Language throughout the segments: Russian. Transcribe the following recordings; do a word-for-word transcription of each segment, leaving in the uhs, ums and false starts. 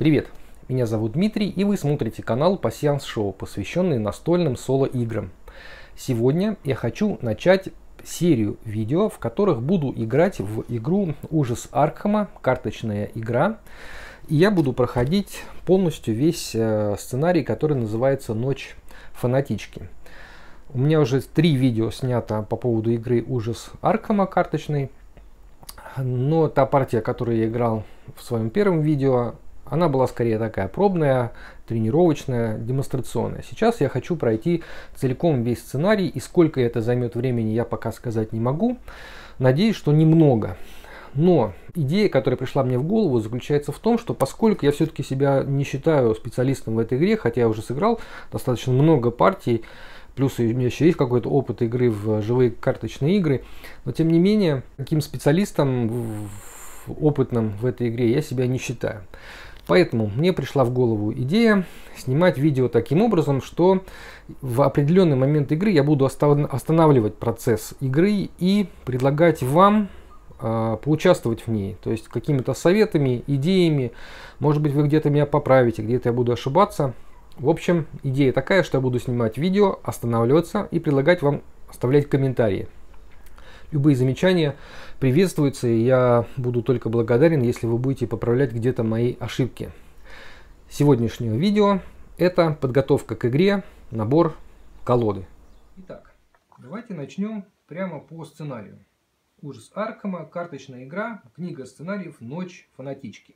Привет, меня зовут Дмитрий, и вы смотрите канал Пасьянс Шоу, посвященный настольным соло-играм. Сегодня я хочу начать серию видео, в которых буду играть в игру Ужас Аркхема, карточная игра. И я буду проходить полностью весь э, сценарий, который называется «Ночь фанатички». У меня уже три видео снято по поводу игры Ужас Аркхема карточной. Но та партия, которую я играл в своем первом видео, она была скорее такая пробная, тренировочная, демонстрационная. Сейчас я хочу пройти целиком весь сценарий, и сколько это займет времени, я пока сказать не могу. Надеюсь, что немного. Но идея, которая пришла мне в голову, заключается в том, что поскольку я все-таки себя не считаю специалистом в этой игре, хотя я уже сыграл достаточно много партий, плюс у меня еще есть какой-то опыт игры в живые карточные игры, но тем не менее, таким специалистом опытным в этой игре я себя не считаю. Поэтому мне пришла в голову идея снимать видео таким образом, что в определенный момент игры я буду останавливать процесс игры и предлагать вам э, поучаствовать в ней. То есть какими-то советами, идеями, может быть, вы где-то меня поправите, где-то я буду ошибаться. В общем, идея такая, что я буду снимать видео, останавливаться и предлагать вам оставлять комментарии. Любые замечания приветствуются, и я буду только благодарен, если вы будете поправлять где-то мои ошибки. Сегодняшнее видео – это подготовка к игре, набор колоды. Итак, давайте начнем прямо по сценарию. Ужас Аркхема, карточная игра, книга сценариев «Ночь фанатички».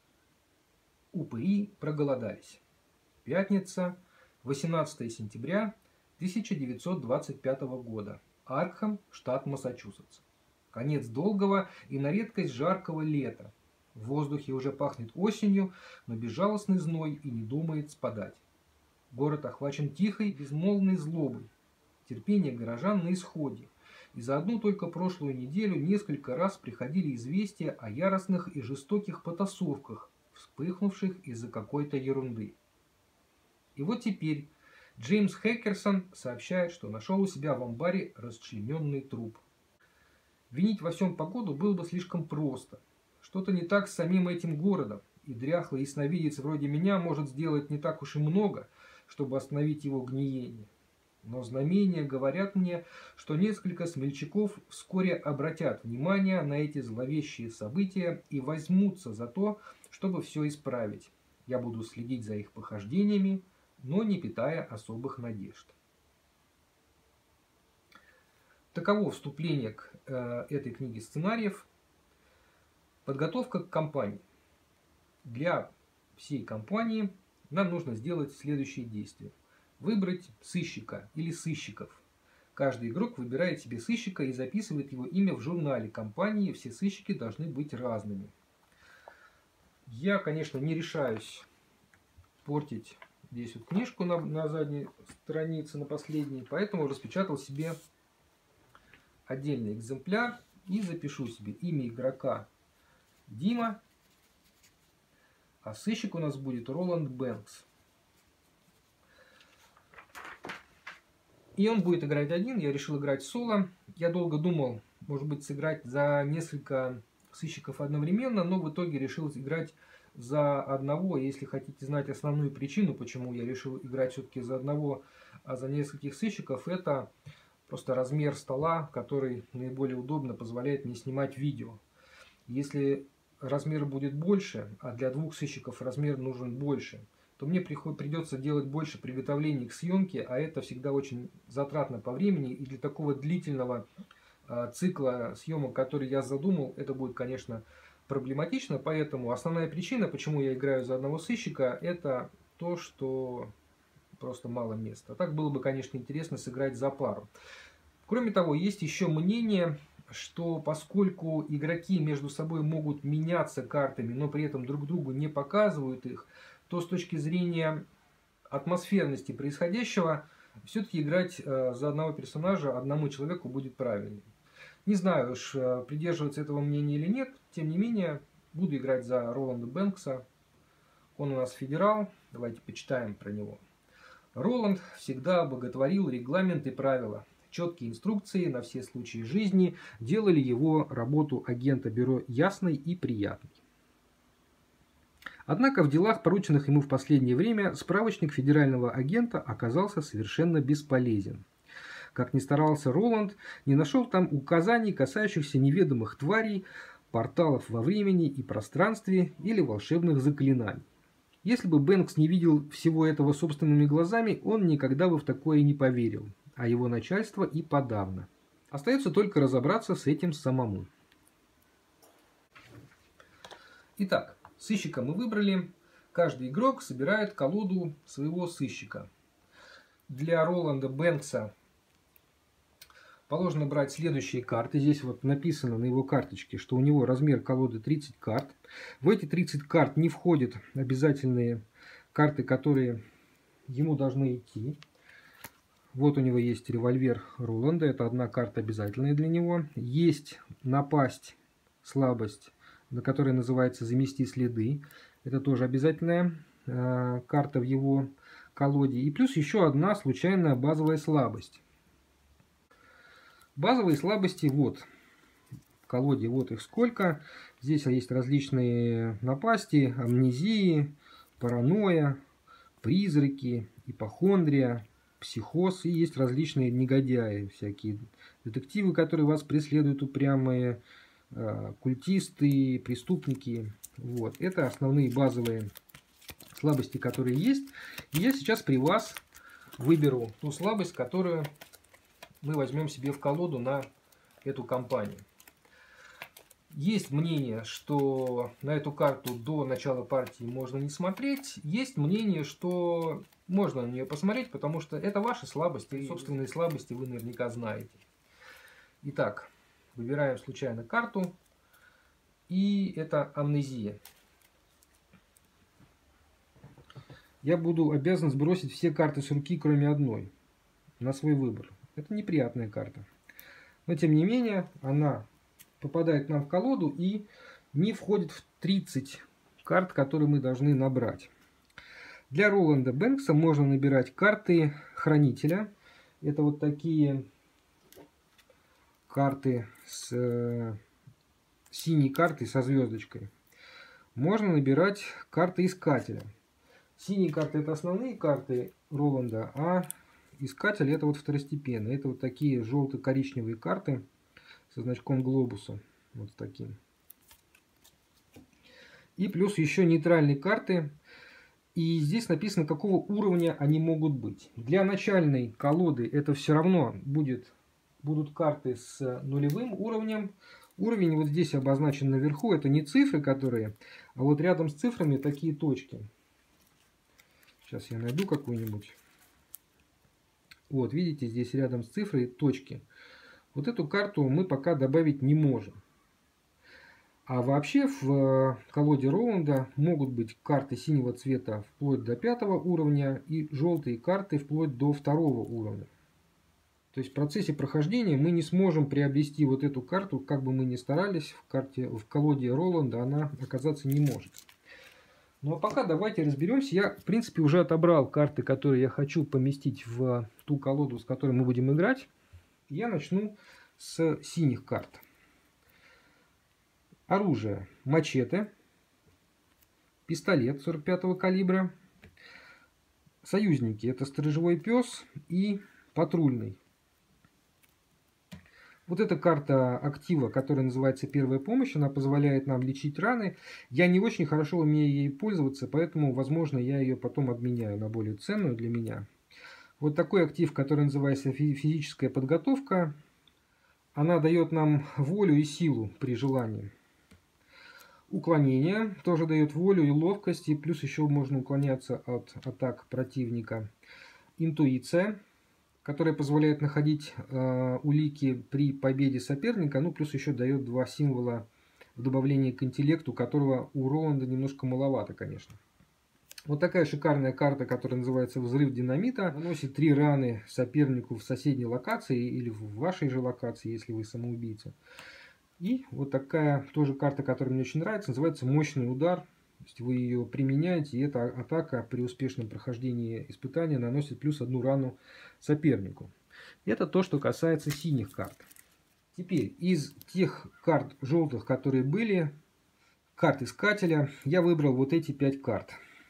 Упыри проголодались. Пятница, восемнадцатое сентября тысяча девятьсот двадцать пятого года. Аркхем, штат Массачусетс. Конец долгого и на редкость жаркого лета. В воздухе уже пахнет осенью, но безжалостный зной и не думает спадать. Город охвачен тихой, безмолвной злобой. Терпение горожан на исходе. И за одну только прошлую неделю несколько раз приходили известия о яростных и жестоких потасовках, вспыхнувших из-за какой-то ерунды. И вот теперь Джеймс Хеккерсон сообщает, что нашел у себя в амбаре расчлененный труп. Винить во всем погоду было бы слишком просто. Что-то не так с самим этим городом, и дряхлый ясновидец вроде меня может сделать не так уж и много, чтобы остановить его гниение. Но знамения говорят мне, что несколько смельчаков вскоре обратят внимание на эти зловещие события и возьмутся за то, чтобы все исправить. Я буду следить за их похождениями, но не питая особых надежд. Таково вступление к э, этой книге сценариев. Подготовка к кампании. Для всей кампании нам нужно сделать следующие действия. Выбрать сыщика или сыщиков. Каждый игрок выбирает себе сыщика и записывает его имя в журнале кампании. Все сыщики должны быть разными. Я, конечно, не решаюсь портить здесь вот книжку на, на задней странице, на последней, поэтому распечатал себе отдельный экземпляр и запишу себе имя игрока Дима, а сыщик у нас будет Роланд Бэнкс. И он будет играть один, я решил играть соло. Я долго думал, может быть, сыграть за несколько сыщиков одновременно, но в итоге решил играть за одного. Если хотите знать основную причину, почему я решил играть все-таки за одного, а за нескольких сыщиков, это просто размер стола, который наиболее удобно позволяет мне снимать видео. Если размер будет больше, а для двух сыщиков размер нужен больше, то мне придется делать больше приготовлений к съемке, а это всегда очень затратно по времени, и для такого длительного э, цикла съемок, который я задумал, это будет, конечно, проблематично, поэтому основная причина, почему я играю за одного сыщика, это то, что просто мало места. Так было бы, конечно, интересно сыграть за пару. Кроме того, есть еще мнение, что поскольку игроки между собой могут меняться картами, но при этом друг другу не показывают их, то с точки зрения атмосферности происходящего, все-таки играть за одного персонажа одному человеку будет правильнее. Не знаю уж, придерживаться этого мнения или нет, тем не менее, буду играть за Роланда Бэнкса. Он у нас федерал, давайте почитаем про него. Роланд всегда боготворил регламент и правила. Четкие инструкции на все случаи жизни делали его работу агента бюро ясной и приятной. Однако в делах, порученных ему в последнее время, справочник федерального агента оказался совершенно бесполезен. Как ни старался Роланд, не нашел там указаний, касающихся неведомых тварей, порталов во времени и пространстве или волшебных заклинаний. Если бы Бэнкс не видел всего этого собственными глазами, он никогда бы в такое не поверил, а его начальство и подавно. Остается только разобраться с этим самому. Итак, сыщика мы выбрали. Каждый игрок собирает колоду своего сыщика. Для Роланда Бэнкса положено брать следующие карты. Здесь вот написано на его карточке, что у него размер колоды тридцать карт. В эти тридцать карт не входят обязательные карты, которые ему должны идти. Вот у него есть револьвер Роланда, это одна карта обязательная для него. Есть напасть, слабость, на которой называется «Замести следы». Это тоже обязательная э, карта в его колоде. И плюс еще одна случайная базовая слабость. Базовые слабости вот в колоде, вот их сколько. Здесь есть различные напасти, амнезии, паранойя, призраки, ипохондрия, психоз. И есть различные негодяи, всякие детективы, которые вас преследуют, упрямые, культисты, преступники. Вот. Это основные базовые слабости, которые есть. И я сейчас при вас выберу ту слабость, которую мы возьмем себе в колоду на эту кампанию. Есть мнение, что на эту карту до начала партии можно не смотреть. Есть мнение, что можно на нее посмотреть, потому что это ваши слабости, и собственные слабости вы наверняка знаете. Итак, выбираем случайно карту. И это амнезия. Я буду обязан сбросить все карты с руки, кроме одной, на свой выбор. Это неприятная карта. Но тем не менее, она попадает нам в колоду и не входит в тридцать карт, которые мы должны набрать. Для Роланда Бэнкса можно набирать карты хранителя. Это вот такие карты с э, синей картой со звездочкой. Можно набирать карты искателя. Синие карты — это основные карты Роланда, а искатель — это вот второстепенные. Это вот такие желто-коричневые карты со значком глобуса. Вот таким. И плюс еще нейтральные карты. И здесь написано, какого уровня они могут быть. Для начальной колоды это все равно будет, будут карты с нулевым уровнем. Уровень вот здесь обозначен наверху. Это не цифры, которые, а вот рядом с цифрами такие точки. Сейчас я найду какую-нибудь. Вот, видите, здесь рядом с цифрой точки. Вот эту карту мы пока добавить не можем. А вообще в колоде Роланда могут быть карты синего цвета вплоть до пятого уровня и желтые карты вплоть до второго уровня. То есть в процессе прохождения мы не сможем приобрести вот эту карту, как бы мы ни старались, в, карте, в колоде Роланда она оказаться не может. Ну а пока давайте разберемся. Я, в принципе, уже отобрал карты, которые я хочу поместить в ту колоду, с которой мы будем играть. Я начну с синих карт. Оружие. Мачете. Пистолет сорок пятого калибра. Союзники. Это сторожевой пес и патрульный. Вот эта карта актива, которая называется «Первая помощь», она позволяет нам лечить раны. Я не очень хорошо умею ей пользоваться, поэтому, возможно, я ее потом обменяю на более ценную для меня. Вот такой актив, который называется «Физическая подготовка». Она дает нам волю и силу при желании. Уклонение тоже дает волю и ловкость, и плюс еще можно уклоняться от атак противника. Интуиция, которая позволяет находить э, улики при победе соперника, ну плюс еще дает два символа в добавлении к интеллекту, которого у Роланда немножко маловато, конечно. Вот такая шикарная карта, которая называется «Взрыв динамита», наносит три раны сопернику в соседней локации или в вашей же локации, если вы самоубийца. И вот такая тоже карта, которая мне очень нравится, называется «Мощный удар». То есть вы ее применяете, и эта атака при успешном прохождении испытания наносит плюс одну рану сопернику. Это то, что касается синих карт. Теперь из тех карт желтых, которые были карт искателя, я выбрал вот эти пять карт.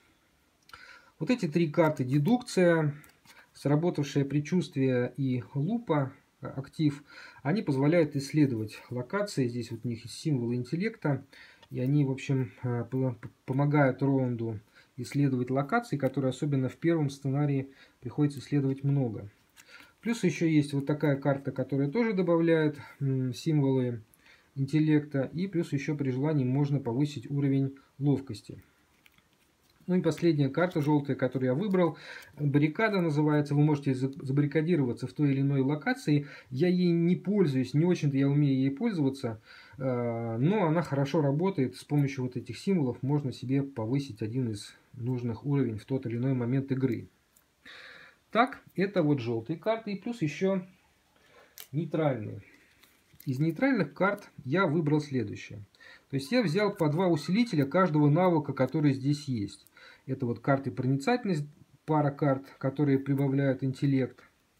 Вот эти три карты: дедукция, сработавшее предчувствие и лупа, актив, они позволяют исследовать локации. Здесь вот у них есть символы интеллекта, и они, в общем, помогают Роланду исследовать локации, которые особенно в первом сценарии приходится исследовать много. Плюс еще есть вот такая карта, которая тоже добавляет символы интеллекта, и плюс еще при желании можно повысить уровень ловкости. Ну и последняя карта, желтая, которую я выбрал, баррикада называется. Вы можете забаррикадироваться в той или иной локации. Я ей не пользуюсь, не очень-то я умею ей пользоваться, но она хорошо работает. С помощью вот этих символов можно себе повысить один из нужных уровней в тот или иной момент игры. Так, это вот желтые карты, и плюс еще нейтральные. Из нейтральных карт я выбрал следующее. То есть я взял по два усилителя каждого навыка, который здесь есть. Это вот карты проницательность, пара карт, которые прибавляют интеллект,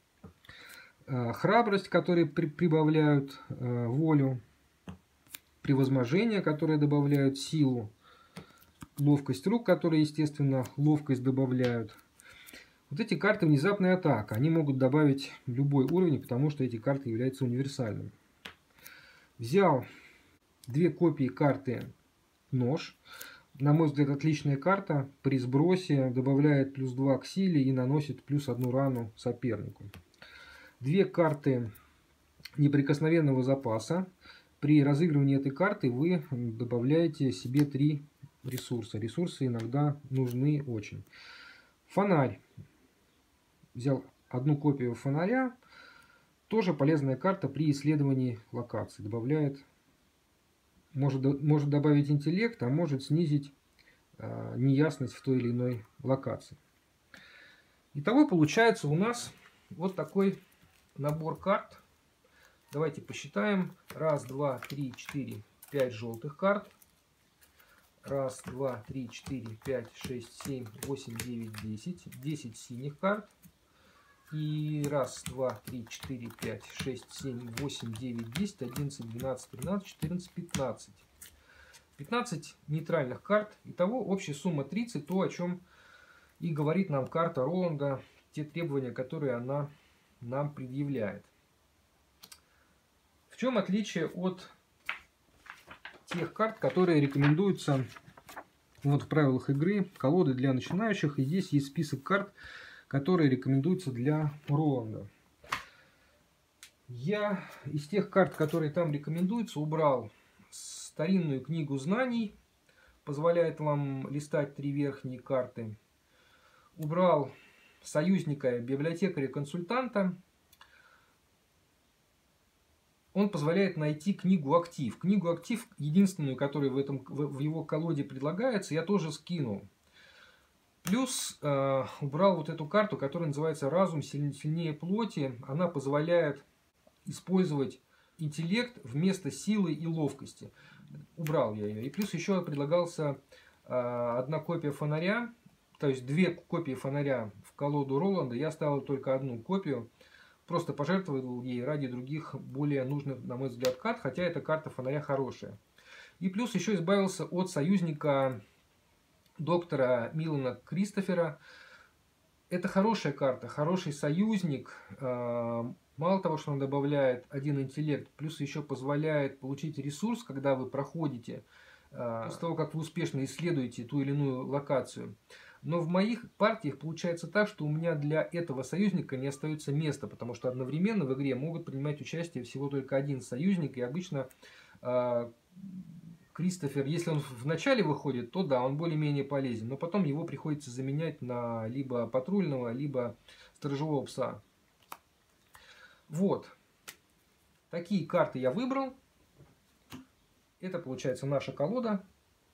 храбрость, которые при прибавляют волю, превозможение, которые добавляют силу, ловкость рук, которые, естественно, ловкость добавляют. Вот эти карты внезапная атака. Они могут добавить любой уровень, потому что эти карты являются универсальными. Взял две копии карты нож. На мой взгляд, отличная карта. При сбросе добавляет плюс два к силе и наносит плюс одну рану сопернику. Две карты неприкосновенного запаса. При разыгрывании этой карты вы добавляете себе три ресурса. Ресурсы иногда нужны очень. Фонарь. Взял одну копию фонаря. Тоже полезная карта при исследовании локаций. Добавляет, может, может добавить интеллект, а может снизить э, неясность в той или иной локации. Итого получается у нас вот такой набор карт. Давайте посчитаем. Раз, два, три, четыре, пять желтых карт. Раз, два, три, четыре, пять, шесть, семь, восемь, девять, десять. десять синих карт. И раз, два, три, четыре, пять, шесть, семь, восемь, девять, десять, одиннадцать, двенадцать, тринадцать, четырнадцать, пятнадцать. пятнадцать нейтральных карт. Итого общая сумма тридцать, то, о чем и говорит нам карта Роланда, те требования, которые она нам предъявляет. В чем отличие от тех карт, которые рекомендуются вот в правилах игры, колоды для начинающих. И здесь есть список карт, которые рекомендуются для Роланда. Я из тех карт, которые там рекомендуются, убрал старинную книгу знаний, позволяет вам листать три верхние карты. Убрал союзника, библиотекаря-консультанта. Он позволяет найти книгу «Актив». Книгу «Актив», единственную, которая в, этом, в его колоде предлагается, я тоже скинул. Плюс э, убрал вот эту карту, которая называется «Разум сильнее плоти». Она позволяет использовать интеллект вместо силы и ловкости. Убрал я ее. И плюс еще предлагался э, одна копия фонаря, то есть две копии фонаря в колоду Роланда. Я ставил только одну копию. Просто пожертвовал ей ради других более нужных, на мой взгляд, карт, хотя эта карта фонаря хорошая. И плюс еще избавился от союзника доктора Милана Кристофера. Это хорошая карта, хороший союзник. Мало того, что он добавляет один интеллект, плюс еще позволяет получить ресурс, когда вы проходите, после того, как вы успешно исследуете ту или иную локацию. Но в моих партиях получается так, что у меня для этого союзника не остается места, потому что одновременно в игре могут принимать участие всего только один союзник, и обычно э, Кристофер, если он в начале выходит, то да, он более-менее полезен, но потом его приходится заменять на либо патрульного, либо сторожевого пса. Вот. Такие карты я выбрал. Это получается наша колода.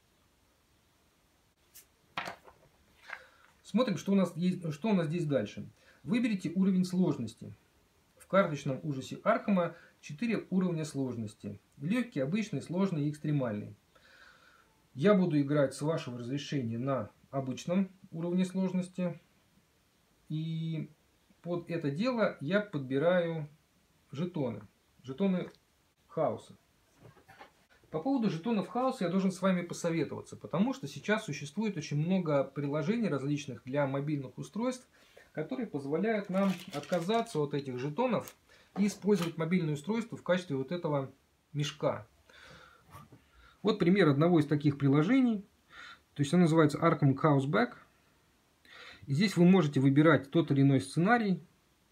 Смотрим, что у нас есть, что у нас здесь дальше. Выберите уровень сложности. В карточном ужасе Аркхема четыре уровня сложности. Легкий, обычный, сложный и экстремальный. Я буду играть с вашего разрешения на обычном уровне сложности. И под это дело я подбираю жетоны. Жетоны хаоса. По поводу жетонов хаоса я должен с вами посоветоваться, потому что сейчас существует очень много приложений различных для мобильных устройств, которые позволяют нам отказаться от этих жетонов и использовать мобильное устройство в качестве вот этого мешка. Вот пример одного из таких приложений. То есть оно называется Arkham Chaos Back. И здесь вы можете выбирать тот или иной сценарий,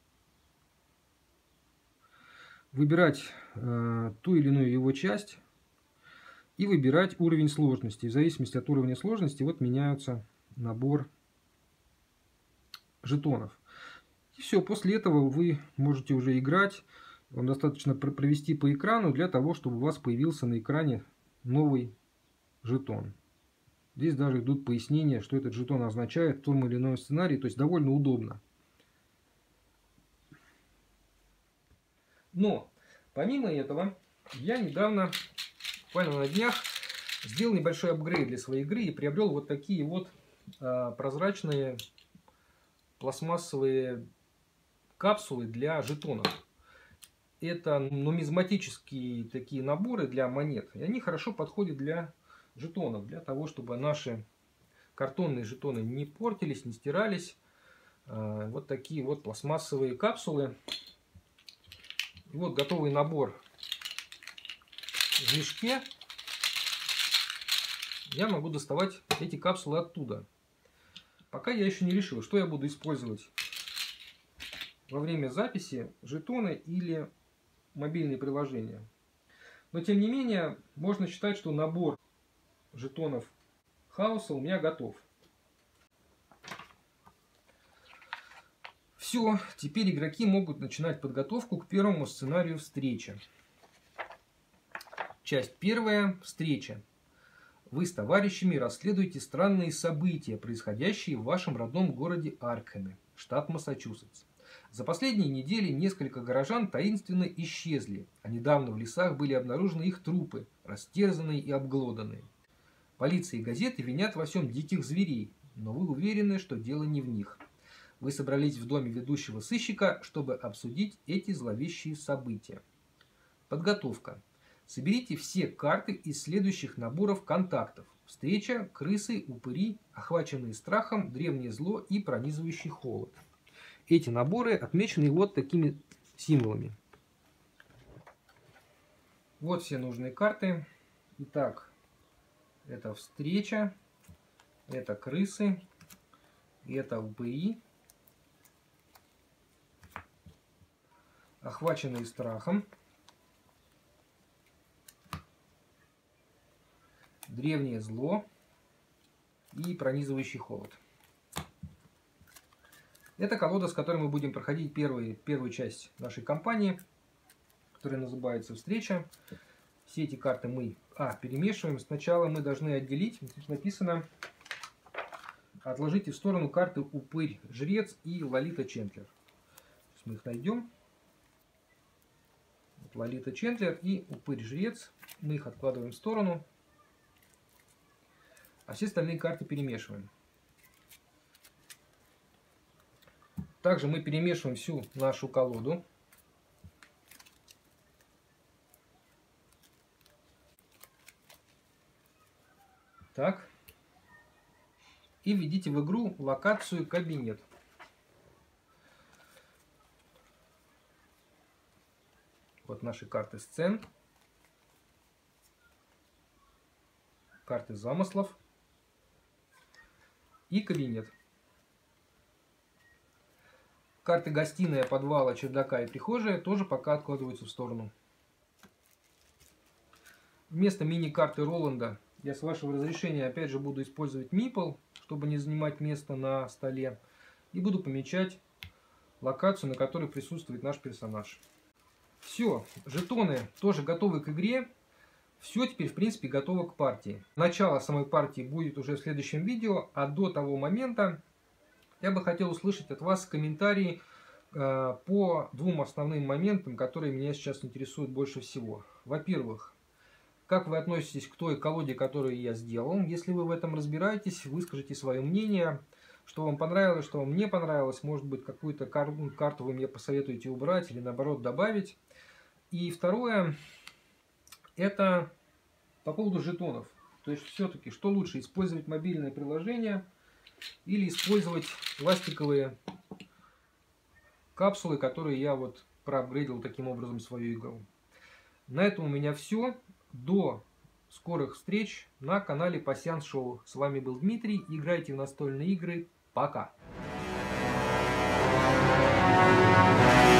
выбирать э, ту или иную его часть и выбирать уровень сложности. В зависимости от уровня сложности вот меняется набор жетонов. И все, после этого вы можете уже играть. Вам достаточно провести по экрану для того, чтобы у вас появился на экране новый жетон. Здесь даже идут пояснения, что этот жетон означает в том или ином сценарии, то есть довольно удобно. Но, помимо этого, я недавно, буквально на днях, сделал небольшой апгрейд для своей игры и приобрел вот такие вот а, прозрачные пластмассовые капсулы для жетонов. Это нумизматические такие наборы для монет, и они хорошо подходят для жетонов, для того, чтобы наши картонные жетоны не портились, не стирались. Вот такие вот пластмассовые капсулы. И вот готовый набор в мешке. Я могу доставать эти капсулы оттуда. Пока я еще не решил, что я буду использовать во время записи: жетоны или мобильные приложения. Но тем не менее, можно считать, что набор жетонов хаоса у меня готов. Все, теперь игроки могут начинать подготовку к первому сценарию встречи. Часть первая. Встреча. Вы с товарищами расследуете странные события, происходящие в вашем родном городе Аркхеме, штат Массачусетс. За последние недели несколько горожан таинственно исчезли, а недавно в лесах были обнаружены их трупы, растерзанные и обглоданные. Полиция и газеты винят во всем диких зверей, но вы уверены, что дело не в них. Вы собрались в доме ведущего сыщика, чтобы обсудить эти зловещие события. Подготовка. Соберите все карты из следующих наборов контактов: встреча, крысы, упыри, охваченные страхом, древнее зло и пронизывающий холод. Эти наборы отмечены вот такими символами. Вот все нужные карты. Итак, это встреча, это крысы, это упыри, охваченные страхом, древнее зло и пронизывающий холод. Это колода, с которой мы будем проходить первый, первую часть нашей кампании, которая называется «Встреча». Все эти карты мы а, перемешиваем. Сначала мы должны отделить. Здесь написано: отложите в сторону карты Упырь Жрец и Лолита Чендлер. Сейчас мы их найдем. Вот Лолита Чендлер и Упырь Жрец. Мы их откладываем в сторону. А все остальные карты перемешиваем. Также мы перемешиваем всю нашу колоду. Так. И введите в игру локацию «Кабинет». Вот наши карты сцен, карты замыслов и кабинет. Карты гостиная, подвала, чердака и прихожая тоже пока откладываются в сторону. Вместо мини-карты Роланда я, с вашего разрешения, опять же буду использовать мипл, чтобы не занимать место на столе. И буду помечать локацию, на которой присутствует наш персонаж. Все, жетоны тоже готовы к игре. Все теперь, в принципе, готово к партии. Начало самой партии будет уже в следующем видео, а до того момента я бы хотел услышать от вас комментарии э, по двум основным моментам, которые меня сейчас интересуют больше всего. Во-первых, как вы относитесь к той колоде, которую я сделал? Если вы в этом разбираетесь, выскажите свое мнение, что вам понравилось, что вам не понравилось. Может быть, какую-то кар карту вы мне посоветуете убрать или наоборот добавить. И второе, это по поводу жетонов. То есть все-таки, что лучше, использовать мобильное приложение или использовать пластиковые капсулы, которые я вот проапгрейдил таким образом свою игру. На этом у меня все. До скорых встреч на канале Passions Show. С вами был Дмитрий. Играйте в настольные игры. Пока!